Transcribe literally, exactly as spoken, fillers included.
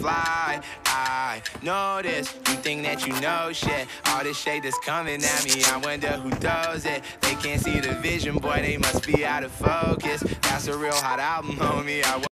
fly. I notice you think that you know shit. All this shade that's coming at me, I wonder who does it. They can't see the vision, boy, they must be out of focus. That's a real hot album, homie. I